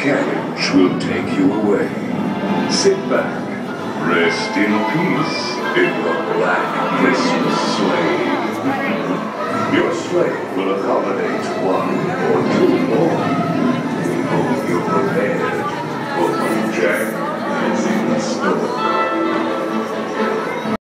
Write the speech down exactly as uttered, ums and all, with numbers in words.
carriage will take you away. Sit back, rest in peace in your black Christmas sleigh. Your sleigh will accommodate one or two more.